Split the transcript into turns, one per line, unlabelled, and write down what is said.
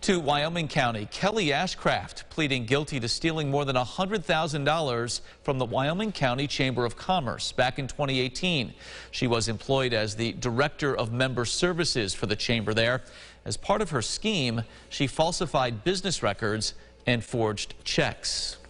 To Wyoming County, Kelly Ashcraft pleading guilty to stealing more than $100,000 from the Wyoming County Chamber of Commerce back in 2018. She was employed as the Director of Member Services for the chamber there. As part of her scheme, she falsified business records and forged checks.